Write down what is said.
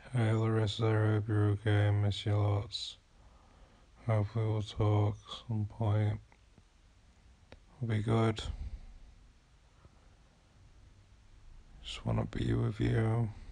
Hey Larissa, I hope you're okay. I miss you lots. Hopefully we'll talk some point. It'll be good. Just wanna be with you.